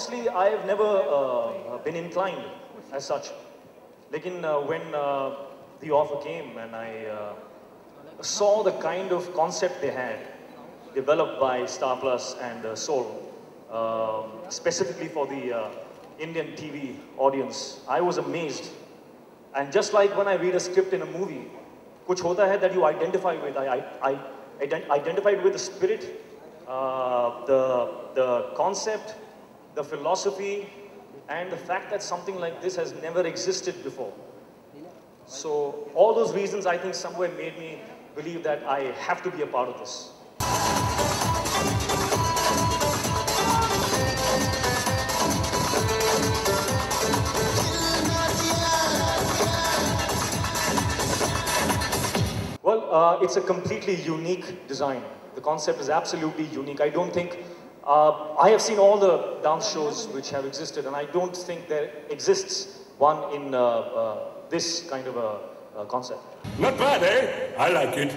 honestly, I have never been inclined as such. Lekin when the offer came and I saw the kind of concept they had developed by Star Plus and Soul, specifically for the Indian TV audience, I was amazed. And just like when I read a script in a movie, kuch hota hai that you identify with. I identified with the spirit, the concept, the philosophy, and the fact that something like this has never existed before. So all those reasons, I think, somewhere made me believe that I have to be a part of this. Well, it's a completely unique design. The concept is absolutely unique. I don't think, I have seen all the dance shows which have existed, and I don't think there exists one in this kind of a concept. Not bad, eh? I like it.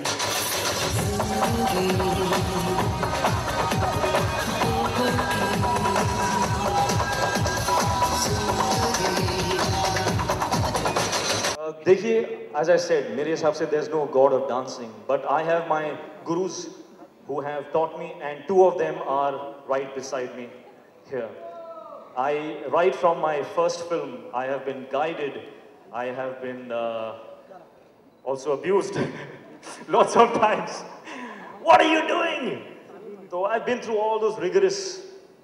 देखिए, as I said, मेरे हिसाब से there's no god of dancing, but I have my gurus who have taught me, and two of them are right beside me here. Right from my first film, I have been guided, I have been also abused lots of times. What are you doing? So I've been through all those rigorous,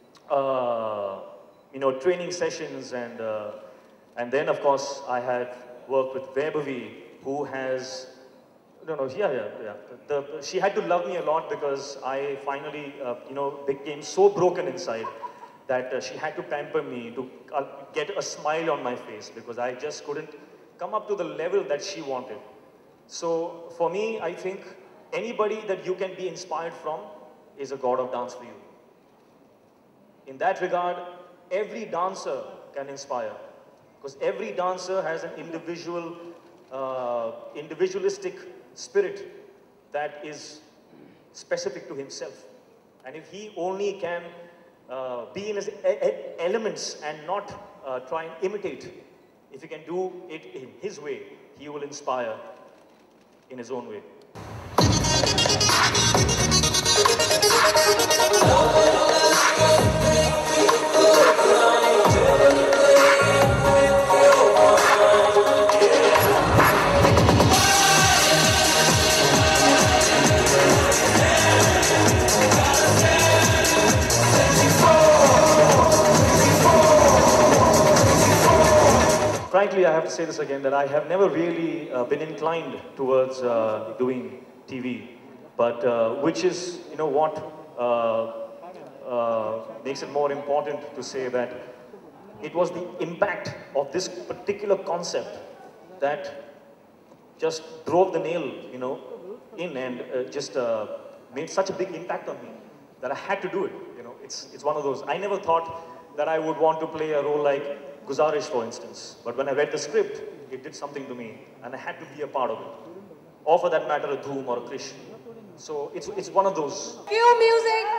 training sessions, and then of course I had worked with Vaibhavi, who has, she had to love me a lot because I finally, became so broken inside that she had to pamper me to get a smile on my face because I just couldn't come up to the level that she wanted. So for me, I think anybody that you can be inspired from is a god of dance for you. In that regard, every dancer can inspire because every dancer has an individualistic spirit that is specific to himself. And if he only can be in his elements and not try and imitate, if he can do it in his way, he will inspire in his own way. Frankly, I have to say this again, that I have never really been inclined towards doing TV, but which is, what makes it more important to say that it was the impact of this particular concept that just drove the nail, in and just made such a big impact on me that I had to do it. It's one of those. I never thought that I would want to play a role like Guzarish, for instance. But when I read the script, it did something to me, and I had to be a part of it. Or for that matter, a Dhoom or a Krish. So it's one of those. Cue music!